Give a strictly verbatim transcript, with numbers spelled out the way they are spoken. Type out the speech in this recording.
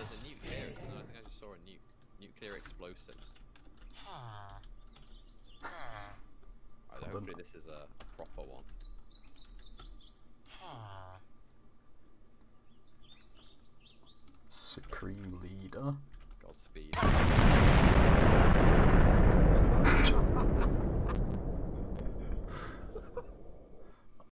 there's a nuke here. No, I think I just saw a nuke. Nuclear explosives. Right, hopefully this is a, a proper one. Supreme leader. Godspeed.